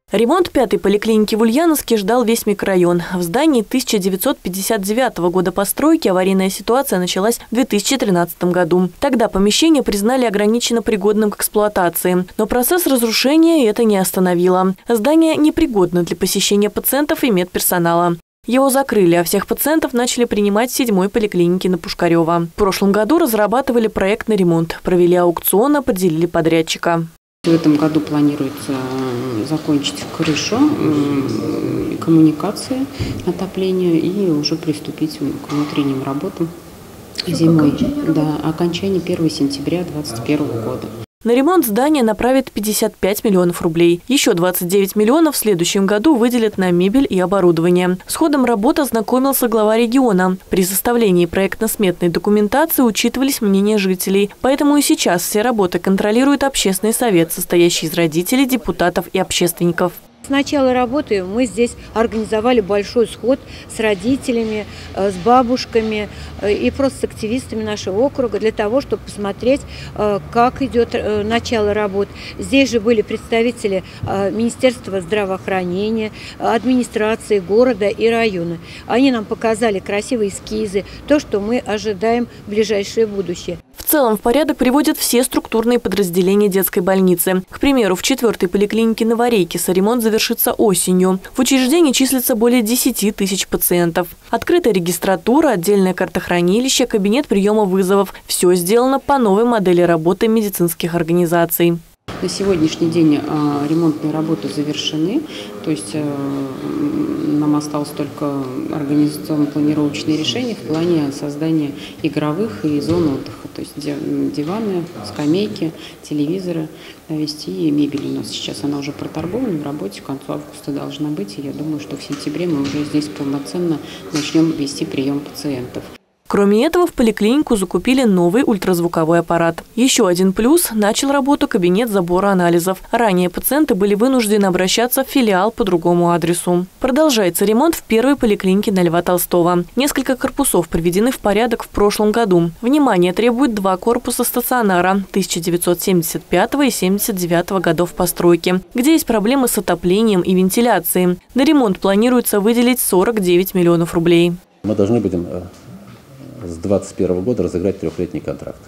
Ремонт 5-й поликлиники в Ульяновске ждал весь микрорайон. В здании 1959 года постройки аварийная ситуация началась в 2013 году. Тогда помещение признали ограниченно пригодным к эксплуатации. Но процесс разрушения это не остановило. Здание непригодно для посещения пациентов и медперсонала. Его закрыли, а всех пациентов начали принимать в 7-й поликлинике на Пушкарева. В прошлом году разрабатывали проектный ремонт, провели аукцион, определили подрядчика. В этом году планируется закончить крышу, коммуникации, отопление и уже приступить к внутренним работам зимой. Окончание 1 сентября 2021 года. На ремонт здания направят 55 миллионов рублей. Еще 29 миллионов в следующем году выделят на мебель и оборудование. С ходом работы ознакомился глава региона. При составлении проектно-сметной документации учитывались мнения жителей. Поэтому и сейчас все работы контролирует общественный совет, состоящий из родителей, депутатов и общественников. С начала работы мы здесь организовали большой сход с родителями, с бабушками и просто с активистами нашего округа для того, чтобы посмотреть, как идет начало работ. Здесь же были представители Министерства здравоохранения, администрации города и района. Они нам показали красивые эскизы, то, что мы ожидаем в ближайшее будущее. В целом в порядок приводят все структурные подразделения детской больницы. К примеру, в 4-й поликлинике Новорейкиса ремонт завершится осенью. В учреждении числится более 10 тысяч пациентов. Открытая регистратура, отдельное картохранилище, кабинет приема вызовов. Все сделано по новой модели работы медицинских организаций. На сегодняшний день ремонтные работы завершены, то есть нам осталось только организационно-планировочные решения в плане создания игровых и зон отдыха, то есть диваны, скамейки, телевизоры навести и мебель у нас сейчас, она уже проторгована в работе, к концу августа должна быть, и я думаю, что в сентябре мы уже здесь полноценно начнем вести прием пациентов. Кроме этого, в поликлинику закупили новый ультразвуковой аппарат. Еще один плюс – начал работу кабинет забора анализов. Ранее пациенты были вынуждены обращаться в филиал по другому адресу. Продолжается ремонт в 1-й поликлинике на Льва Толстого. Несколько корпусов приведены в порядок в прошлом году. Внимание требует 2 корпуса стационара 1975 и 79 годов постройки, где есть проблемы с отоплением и вентиляцией. На ремонт планируется выделить 49 миллионов рублей. Мы должны будем с 2021 года разыграть 3-летний контракт.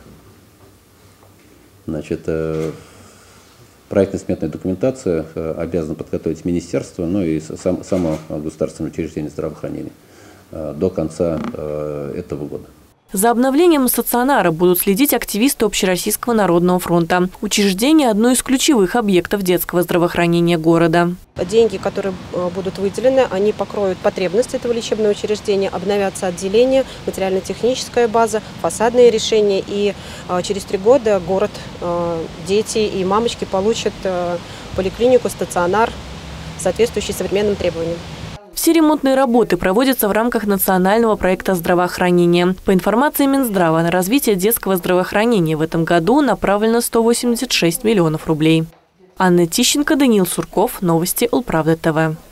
Значит, проектно-сметная документация обязана подготовить министерство, ну и само государственное учреждение здравоохранения до конца этого года. За обновлением стационара будут следить активисты Общероссийского народного фронта. Учреждение – одно из ключевых объектов детского здравоохранения города. Деньги, которые будут выделены, они покроют потребности этого лечебного учреждения, обновятся отделения, материально-техническая база, фасадные решения. И через 3 года город, дети и мамочки получат поликлинику, стационар, соответствующий современным требованиям. Все ремонтные работы проводятся в рамках национального проекта здравоохранения. По информации Минздрава, на развитие детского здравоохранения в этом году направлено 186 миллионов рублей. Анна Тищенко, Даниил Сурков. Новости Улправда ТВ.